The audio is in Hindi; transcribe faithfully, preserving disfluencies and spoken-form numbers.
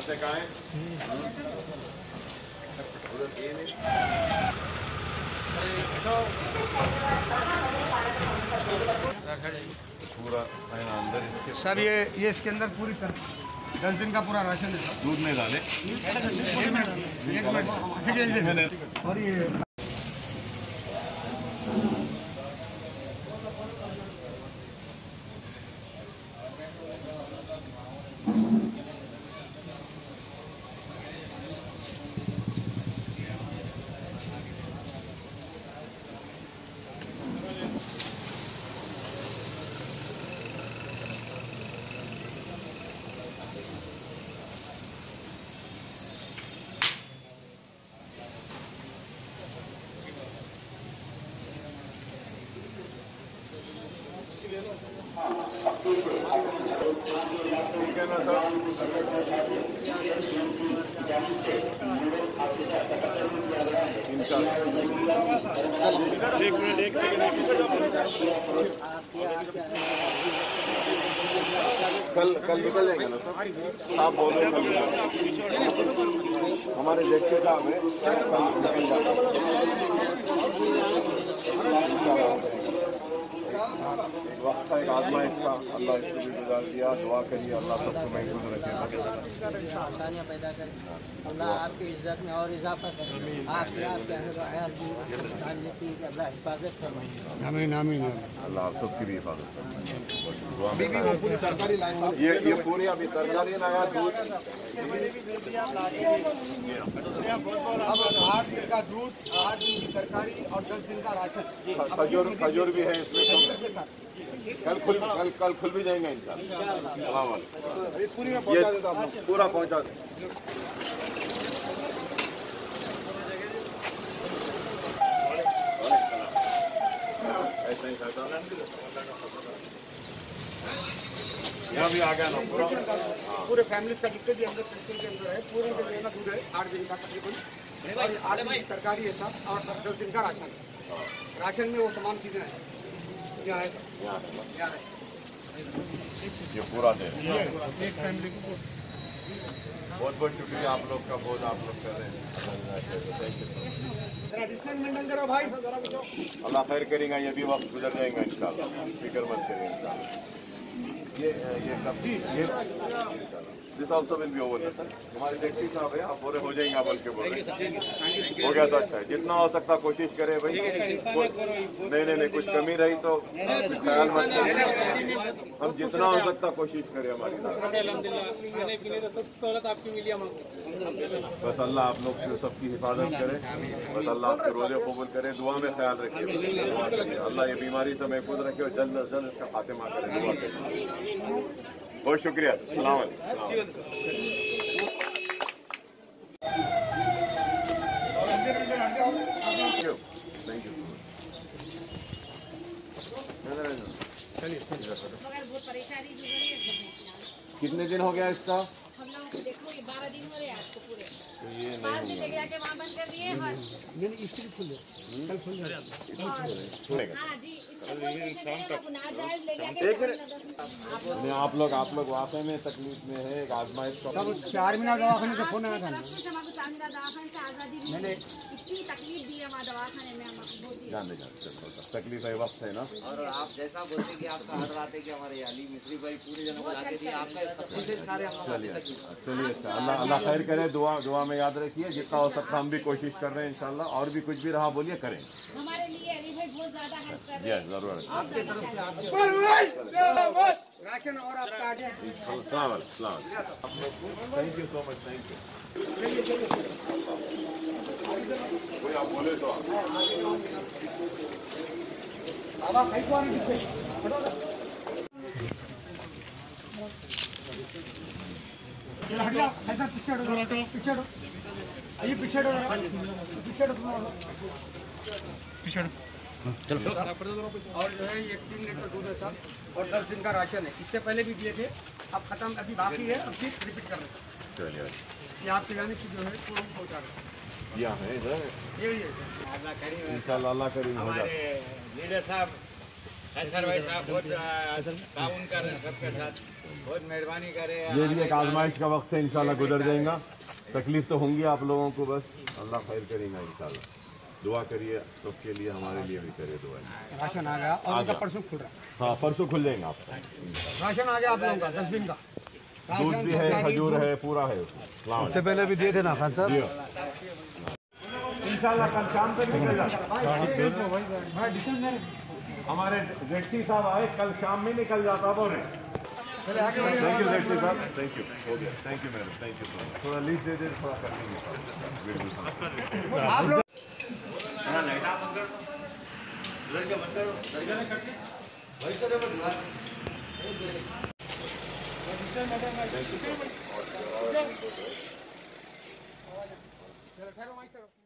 से कहाँ है? पूरा अंदर सब ये ये इसके अंदर पूरी दस दिन का पूरा राशन है। दूध नहीं डाले एक मिनट और ये एक मिनट एक सेकंड कल कल निकल जाएंगे ना सर आप बोलो कल हमारे देखते काम है वक्त का एक आजमाइश का अल्लाह इसको भी गुजार दिया। दुआ करिए अल्लाह सबको महफूज रखे, आसानियाँ पैदा करें, अल्लाह आपकी इज्जत में और इजाफा करे, आपके आपके अल्लाह हिफाजत फरमाए। आमीन आमीन अल्लाह आप सबकी भी हिफाजत फरमाए। ये ये पूरी अभी तरकारी लाया दूध अब आठ दिन का दूध, आठ दिन की तरकारी और दस दिन का राशन। खजूर खजूर भी है इसमें। कल खुल कल कल खुल भी जाएंगे इंशाअल्लाह। पूरी में पहुंचा देता हूं, पूरा पहुंचा दे। ऐसा ही खाता है यहाँ भी आ गया ना पूरा पूरे फैमिली का जितने भी अंदर सिस्टम के अंदर है पूरे के लिए दूध है आठ दिन का तकरीबन, आठ दिन की तरकारी है सब और दस दिन का राशन। राशन में वो तमाम चीजें हैं क्या है, क्या है ये पूरा दे एक फैमिली को। बहुत बहुत शुक्रिया आप लोग का, बहुत आप लोग कर रहे हैं। डिस्टेंस मेंटेन करो भाई। अल्लाह खैर करेगा, ये भी वक्त गुजर जाएगा इंशाअल्लाह, फिक्र मत करिए इंशाअल्लाह। ये ये सब्जी ये this also will be over sir. हमारे सेक्रेटरी साहब है, आप बोले हो जाएंगे, आप बल्कि बोल हो गया तो अच्छा है। जितना हो सकता कोशिश करें भाई। नहीं नहीं नहीं कुछ कमी रही तो ख्याल मत करिए, हम जितना हो सकता कोशिश करें हमारी। बस अल्लाह आप लोग की सबकी हिफाजत करे, बस अल्लाह आपके रोजे कबूल करे, दुआ में ख्याल रखिए, अल्लाह ये बीमारी से महफूज रखे और जल्द अज जल्द इसका खात्मा करे। दुआ करें। बहुत शुक्रिया। सलाम अलैकुम। Thank you. कितने दिन हो गया इसका? हम लोग को देखो ये बारह दिन हो रहे हैं आज को पूरे। तो ये पाँच दिन लेके जाके वहाँ बंद कर दिए और इसके लिए खुल कल खुल जाएगा। हाँ जी नहीं आप लोग आप लोग वाकई में तकलीफ में है, एक आजमाइश का चार महीना दवाखाने से फोन आया था। हमको चांदा दवाखाने से आज़ादी दी, इतनी तकलीफ दी हमारे दवाखाने में, हमको जान दे जान तकलीफ है, वक्त है ना। और आप जैसा बोलते कि आपका हर रात है कि हमारे अली मिस्री भाई पूरे जनों को लाके दिए, आपका सब कुछ सारे हम चलिए चलिए अच्छा, अल्लाह अल्लाह खैर करे। दुआ दुआ में याद रखिए, जितना हो सकता हम भी कोशिश कर रहे हैं इंशाल्लाह। और भी कुछ भी रहा बोलिए करें हमारे लिए अली भाई बहुत ज्यादा हेल्प कर रहे जी हैं। जरूर आपके तरफ से आपके राशन और आपका thank you so much, thank you. कोई आप बोले तो अब आप कहीं को आने पीछे हटिया, ऐसा पीछे हटो, पीछे हटो, आइए पीछे हटो, पीछे हटो, पीछे हटो। और जो है ये तीन लीटर दूध है सर और दस दिन का राशन है। इससे पहले भी दिए थे, अब खत्म, अभी बाकी है, अब फिर रिपीट कर रहे हैं। चलिए ये आपके जाने की जो है वो हम पहुँचा रहे हैं। यहाँ है इधर यही है इंशाल्लाह, अल्लाह करीम हो जाए। लीडर साहब सर भाई साहब बहुत ताउन कर रहे हैं सबके साथ, बहुत मेहरबानी करे। ये भी एक आजमाइश का वक्त है, इंशाल्लाह गुजर जाएगा। तकलीफ तो होंगी आप लोगों को, बस अल्लाह खैर करेगा इंशाल्लाह। दुआ करिए सबके लिए, हमारे लिए भी करिए दुआ। राशन आ गया और उनका परसों खुल रहा है। हाँ परसों खुल जाएगा आपका राशन आ गया आप लोगों का दस दिन का। दूध भी है, खजूर है, पूरा है। उससे पहले भी दिए थे ना खान साहब। इंशाल्लाह कल शाम तक निकल जाता। हमारे जेठी साहब आए, कल शाम में निकल जाता बोले। थैंक यू जेठी साहब, थैंक यू, हो गया। Thank you madam, thank you so much. थोड़ा लीज दे दे, थोड़ा कर देंगे आप लोग। चलो